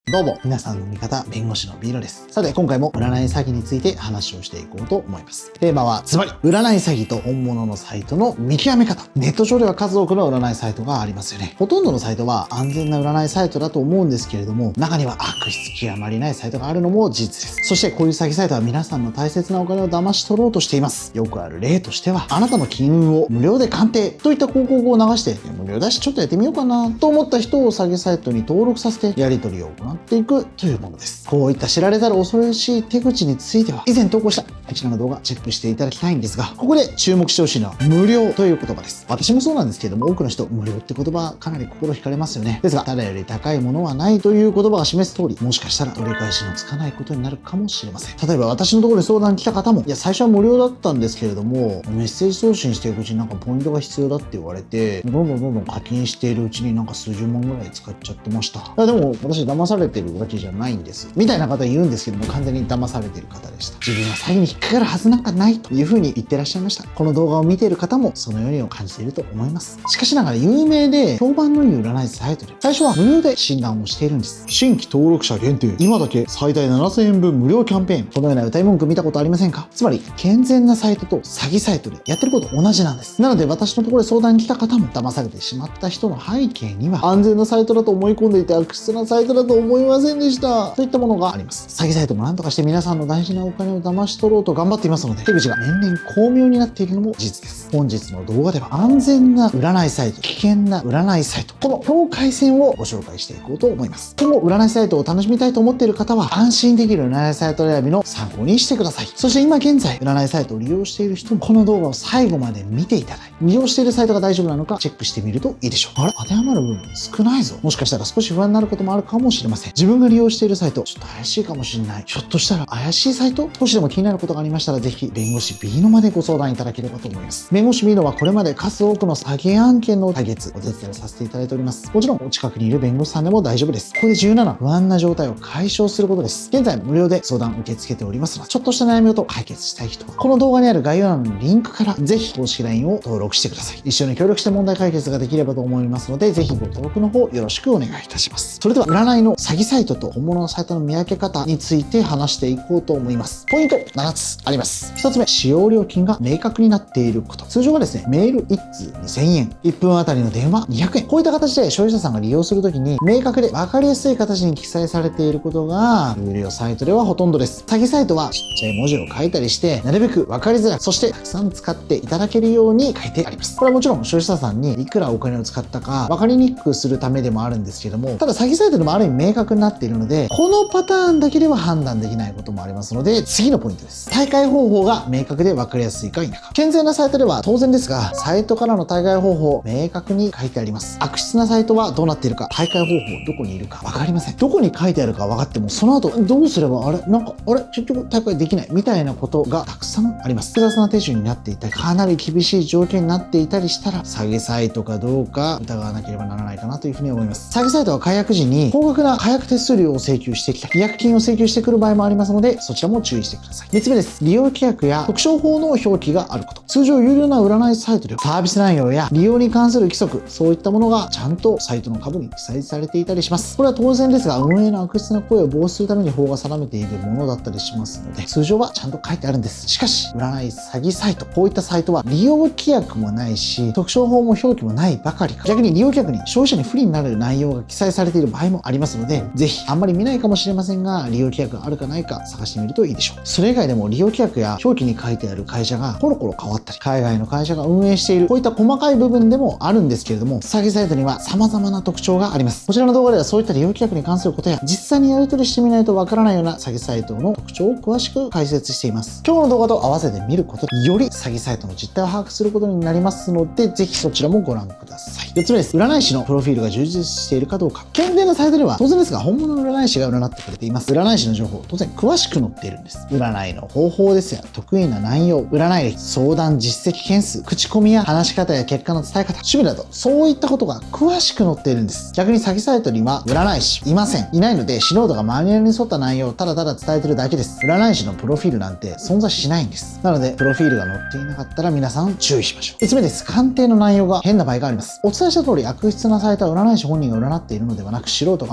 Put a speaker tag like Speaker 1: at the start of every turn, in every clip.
Speaker 1: どうも、皆さんの味方、弁護士のビーロです。さて、今回も占い詐欺について話をしていこうと思います。テーマは、ズバリ、占い詐欺と本物のサイトの見極め方。ネット上では数多くの占いサイトがありますよね。ほとんどのサイトは安全な占いサイトだと思うんですけれども、中には悪質極まりないサイトがあるのも事実です。そして、こういう詐欺サイトは皆さんの大切なお金を騙し取ろうとしています。よくある例としては、あなたの金運を無料で鑑定といった広告を流して、無料だしちょっとやってみようかなと思った人を詐欺サイトに登録させて、やり取りを行っていくというものです。こういった知られざる恐ろしい手口については、以前投稿したこちらの動画チェックしていただきたいんですが、ここで注目してほしいのは無料という言葉です。私もそうなんですけれども、多くの人、無料って言葉かなり心惹かれますよね。ですが、ただより高いものはないという言葉が示す通り、もしかしたら取り返しのつかないことになるかもしれません。例えば私のところに相談に来た方も、いや、最初は無料だったんですけれども、メッセージ送信していくうちになんかポイントが必要だって言われて、どんどん課金しているうちになんか数十万ぐらい使っちゃってました。いやでも私騙されてるわけじゃないんです。みたいな方言うんですけども、完全に騙されてる方でした。自分は詐欺に引っかかるはずなんかないというふうに言ってらっしゃいました。この動画を見ている方もそのように感じていると思います。しかしながら有名で評判のいい占いサイトで、最初は無料で診断をしているんです。新規登録者限定、今だけ最大7000円分無料キャンペーン。このような歌い文句見たことありませんか？つまり、健全なサイトと詐欺サイトでやってること同じなんです。なので私のところで相談に来た方も騙されてしまった人の背景には、安全なサイトだと思い込んでいて悪質なサイトだと思いませんでした。そういったものがあります。詐欺サイトも何とかして皆さんの大事なお金を騙し取ろうと頑張っていますので、手口が年々巧妙になっているのも事実です。本日の動画では安全な占いサイト、危険な占いサイト、この境界線をご紹介していこうと思います。今後占いサイトを楽しみたいと思っている方は、安心できる占いサイト選びの参考にしてください。そして今現在、占いサイトを利用している人も、この動画を最後まで見ていただいて、利用しているサイトが大丈夫なのかチェックしてみるといいでしょう。あれ？当てはまる部分少ないぞ。もしかしたら少し不安になることもあるかもしれません。自分が利用しているサイト、ちょっと怪しいかもしれない。ひょっとしたら怪しいサイト？少しでも気になることがありましたら、ぜひ弁護士 B のまでご相談いただければと思います。弁護士 B のはこれまで数多くの詐欺案件の解決、お手伝いをさせていただいております。もちろんお近くにいる弁護士さんでも大丈夫です。ここで重要なのは不安な状態を解消することです。現在無料で相談受け付けておりますので、ちょっとした悩みを解決したい人は、この動画にある概要欄のリンクからぜひ公式 LINE を登録してください。一緒に協力して問題解決ができればと思いますので、ぜひご登録の方よろしくお願いいたします。それでは占いの詐欺サイトと本物のサイトの見分け方について話していこうと思います。ポイント7つあります。1つ目、使用料金が明確になっていること。通常はですね、メール1通2000円、1分あたりの電話200円。こういった形で消費者さんが利用するときに、明確で分かりやすい形に記載されていることが、有料サイトではほとんどです。詐欺サイトはちっちゃい文字を書いたりして、なるべく分かりづらく、そしてたくさん使っていただけるように書いてあります。これはもちろん消費者さんにいくらお金を使ったか分かりにくくするためでもあるんですけども、ただ詐欺サイトでもある意味明確になっているので、このパターンだけでは判断できないこともありますので、次のポイントです。大会方法が明確で分かりやすいか否か。健全なサイトでは当然ですが、サイトからの大会方法明確に書いてあります。悪質なサイトはどうなっているか、大会方法どこにいるか分かりません。どこに書いてあるか分かっても、その後どうすれば結局大会できないみたいなことがたくさんあります。複雑な手順になっていたり、かなり厳しい条件になっていたりしたら、詐欺サイトかどうか疑わなければならないかなというふうに思います。詐欺サイトは解約時に高額な解約手数料を請求してきたり、違約金を請求してくる場合もありますので、そちらも注意してください。3つ目です。利用規約や特商法の表記があること。通常有料な占いサイトではサービス内容や利用に関する規則、そういったものがちゃんとサイトの下部に記載されていたりします。これは当然ですが、運営の悪質な行為を防止するために法が定めているものだったりしますので、通常はちゃんと書いてあるんです。しかし、占い詐欺サイト、こういったサイトは利用規約もないし、特商法も表記もないばかりか、逆に利用規約に消費者に不利になる内容が記載されている場合もありますので、ぜひ、あんまり見ないかもしれませんが、利用規約があるかないか探してみるといいでしょう。それ以外でも利用規約や表記に書いてある会社がコロコロ変わったり、海外の会社が運営している、こういった細かい部分でもあるんですけれども、詐欺サイトには様々な特徴があります。こちらの動画ではそういった利用規約に関することや、実際にやり取りしてみないとわからないような詐欺サイトの特徴を詳しく解説しています。今日の動画と合わせて見ることで、より詐欺サイトの実態を把握することになりますので、ぜひそちらもご覧ください。4つ目です。占い師のプロフィールが充実しているかどうか。健全なサイトでは当然ですが、本物の占い師が占ってくれています。占い師の情報、当然詳しく載っているんです。占いの方法ですや、得意な内容、占い歴、相談実績件数、口コミや話し方や結果の伝え方、趣味など、そういったことが詳しく載っているんです。逆に詐欺サイトには占い師いません。いないので、素人がマニュアルに沿った内容をただただ伝えてるだけです。占い師のプロフィールなんて存在しないんです。なので、プロフィールが載っていなかったら皆さん注意しましょう。5つ目です。鑑定の内容が変な場合があります。お伝えした通り、悪質なサイトは占い師本人が占っているのではなく、素人がマニュア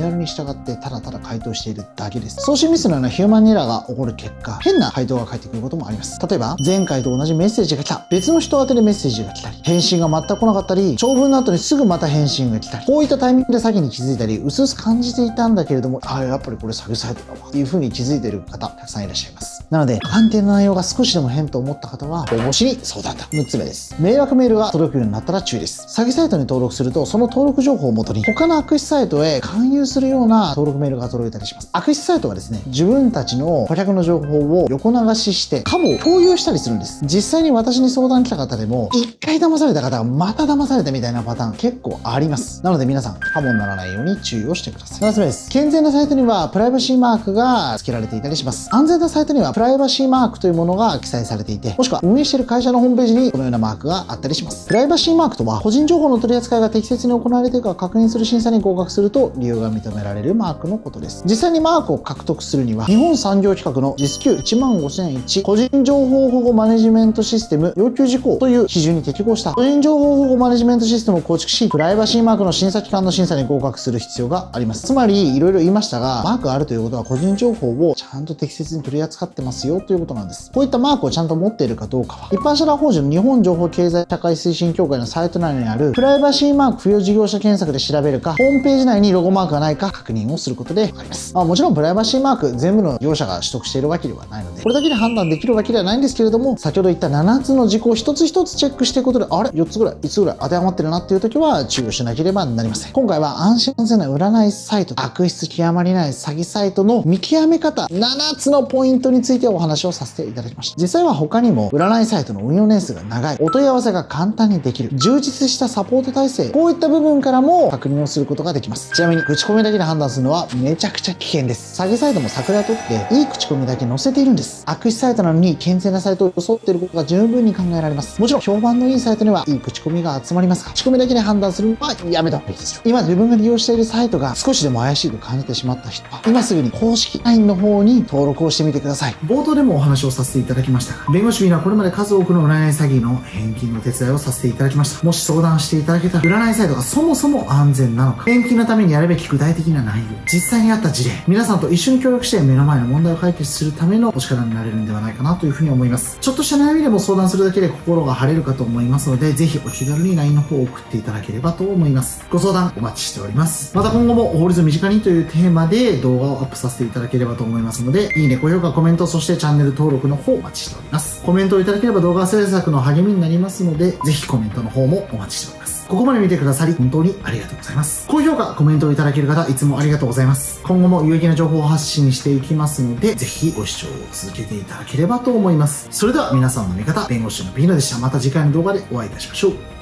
Speaker 1: ャルに従ってただただ回答しているだけです。送信ミスのようなヒューマンエラーが起こる結果、変な回答が返ってくることもあります。例えば、前回と同じメッセージが来た。別の人宛てでメッセージが来たり、返信が全く来なかったり、長文の後にすぐまた返信が来たり、こういったタイミングで先に気づいたり、薄々感じていたんだけれども、やっぱりこれ詐欺サイトだわっていう風に気づいている方、たくさんいらっしゃいます。なので、鑑定の内容が少しでも変と思った方は、応募しに相談だ。6つ目です。迷惑メールが届くようになったら注意です。詐欺サイトに登録すると、その登録情報をもとに、他の悪質サイトへ勧誘するような登録メールが届いたりします。悪質サイトはですね、自分たちの顧客の情報を横流しして、カモを共有したりするんです。実際に私に相談来た方でも、一回騙された方がまた騙されたみたいなパターン結構あります。なので皆さん、カモにならないように注意をしてください。7つ目です。健全なサイトにはプライバシーマークが付けられていたりします。安全なサイトにはプライバシーマークというものが記載されていて、もしくは運営している会社のホームページにこのようなマークがあったりします。プライバシーマークとは、個人情報の取り扱いが適切に行われているか確認する審査に合格すると利用が認められるマークのことです。実際にマークを獲得するには、日本産業規格の実級15001個人情報保護マネジメントシステム要求事項という基準に適合した個人情報保護マネジメントシステムを構築し、プライバシーマークの審査機関の審査に合格する必要があります。つまり、いろいろ言いましたが、マークがあるということは個人情報をちゃんと適切に取り扱ってますよということなんです。こういったマークをちゃんと持っているかどうかは、一般社団法人の日本情報経済社会推進協会のサイト内にあるプライバシーマーク付与事業者検索で調べるか、ホームページ内にロゴマークがないか確認をすることでわかります。もちろんプライバシーマーク全部の業者が取得しているわけではないので、これだけで判断できるわけではないんですけれども、先ほど言った7つの事項を一つ一つチェックしていくことで、あれ ?4 つぐらい、5つぐらい当てはまってるなっていう時は注意をしなければなりません。今回は安心安全な占いサイト、悪質極まりない詐欺サイトの見極め方、7つのポイントについてお話をさせていただきました。実際は他にも占いサイトの運用年数が長い、お問い合わせが簡単にできる、充実したサポート体制、こういった部分からも確認をすることができます。ちなみに口コミだけで判断するのはめちゃくちゃ危険です。詐欺サイトも桜を取っていい口コミだけ載せているんです。悪質サイトなのに健全なサイトを装っていることが十分に考えられます。もちろん評判のいいサイトにはいい口コミが集まりますが、口コミだけで判断するのはやめた方がいいですよ。今自分が利用しているサイトが少しでも怪しいと感じてしまった人は、今すぐに公式 LINE の方に登録をしてみてください。冒頭でもお話をさせていただきましたが、弁護士はこれまで数多くの占い詐欺の返金の手伝いをさせていただきました。もし相談していただけたら、占いサイトがそもそも安全なのか、返金のためにやるべき具体的な内容、実際にあった事例、皆さんと一緒に協力して目の前の問題を解決するためのお力になれるんではないかなというふうに思います。ちょっとした悩みでも相談するだけで心が晴れるかと思いますので、ぜひお気軽に LINE の方を送っていただければと思います。ご相談お待ちしております。また今後も法律身近にというテーマで動画をアップさせていただければと思いますので、いいね、高評価、コメント、そしてチャンネル登録の方お待ちしております。コメントをいただければ動画制作の励みになりますので、ぜひコメントの方もお待ちしております。ここまで見てくださり本当にありがとうございます。高評価、コメントをいただける方、いつもありがとうございます。今後も有益な情報を発信していきますので、ぜひご視聴を続けていただければと思います。それでは皆さんの味方、弁護士のピーノでした。また次回の動画でお会いいたしましょう。